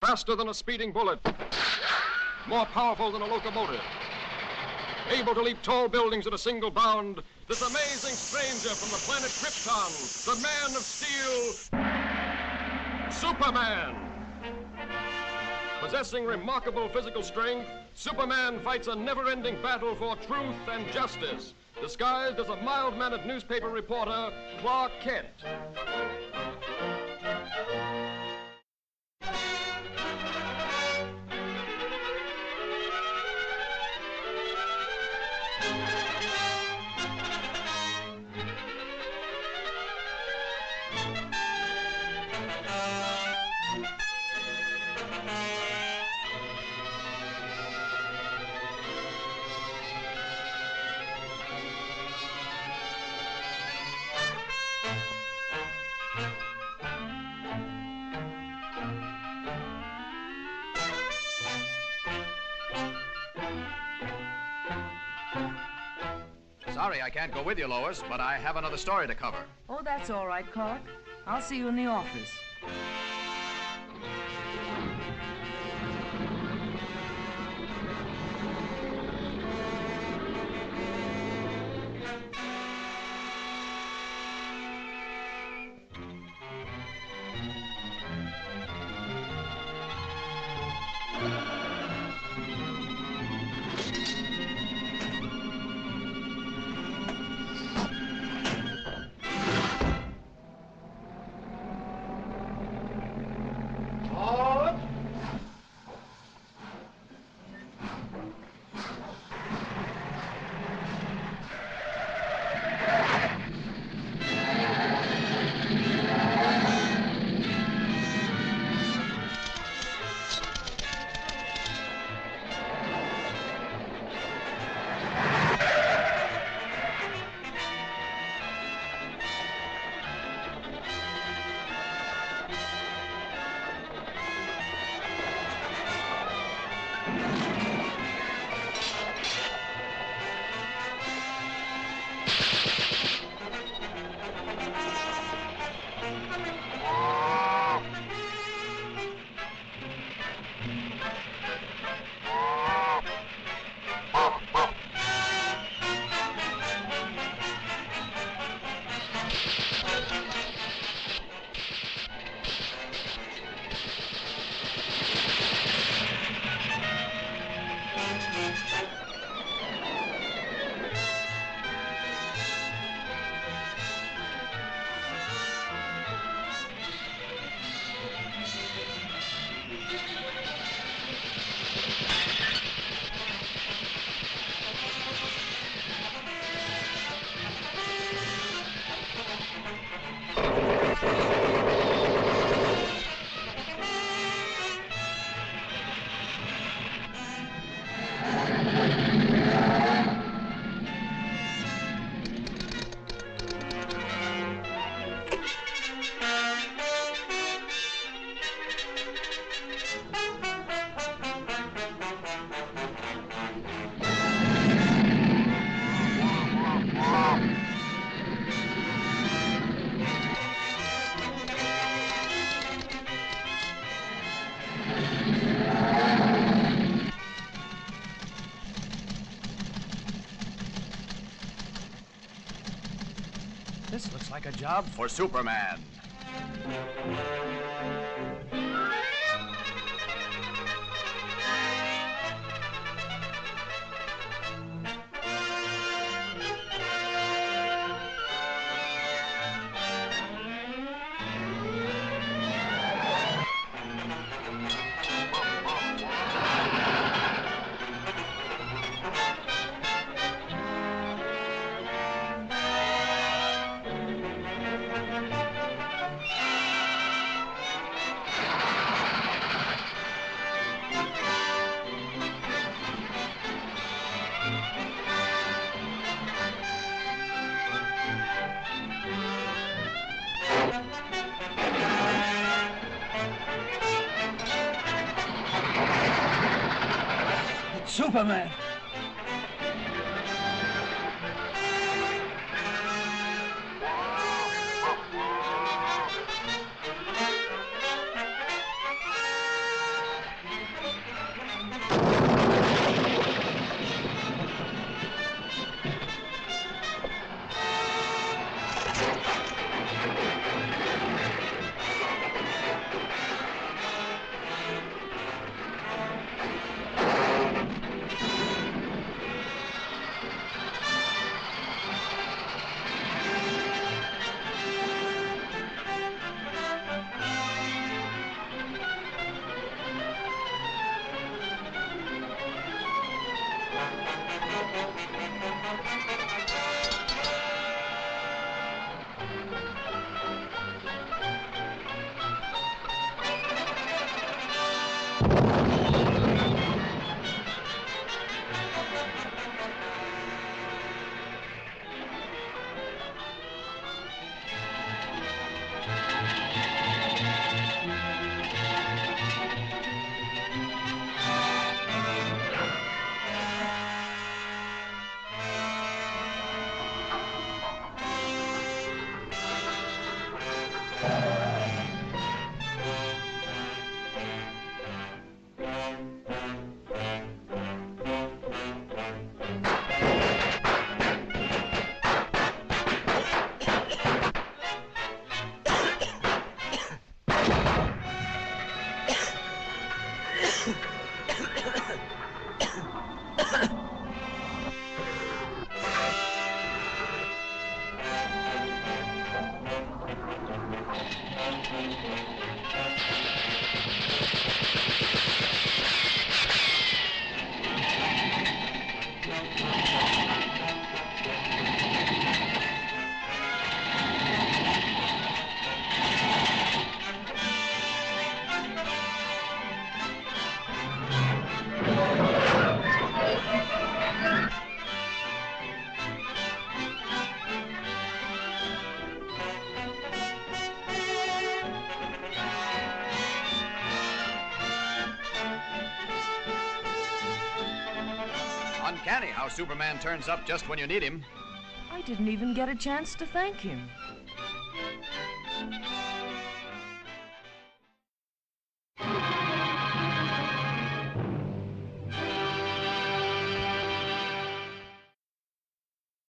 Faster than a speeding bullet. More powerful than a locomotive. Able to leap tall buildings at a single bound. This amazing stranger from the planet Krypton. The Man of Steel. Superman. Possessing remarkable physical strength, Superman fights a never-ending battle for truth and justice, disguised as a mild-mannered newspaper reporter, Clark Kent. Sorry I can't go with you, Lois, but I have another story to cover. Oh, that's all right, Clark. I'll see you in the office. This looks like a job for Superman. Superman! Uncanny how Superman turns up just when you need him. I didn't even get a chance to thank him.